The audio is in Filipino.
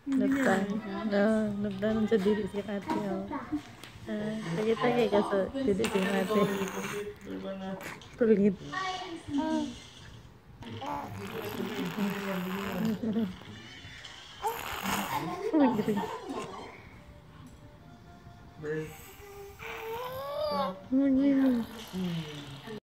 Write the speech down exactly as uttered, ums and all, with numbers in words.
Nagtan. No, nagtanon sa dili si Kati. Oh. Ah, tagay-tagay ka sa dili si Kati. Kulit. Uy, gitu. Uy, uy, uy.